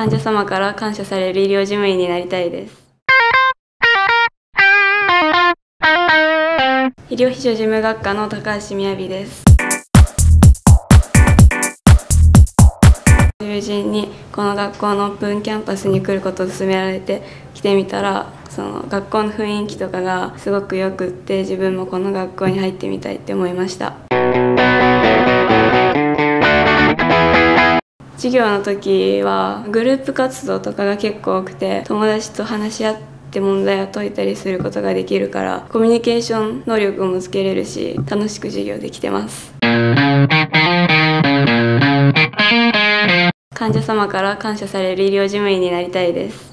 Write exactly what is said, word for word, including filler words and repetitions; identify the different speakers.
Speaker 1: 患者様から感謝される医療事務員になりたいです。医療秘書事務学科の高橋みやびです。友人にこの学校のオープンキャンパスに来ることを勧められて来てみたら、その学校の雰囲気とかがすごくよくって、自分もこの学校に入ってみたいって思いました。授業の時はグループ活動とかが結構多くて、友達と話し合って問題を解いたりすることができるから、コミュニケーション能力もつけれるし、楽しく授業できてます。患者様から感謝される医療事務員になりたいです。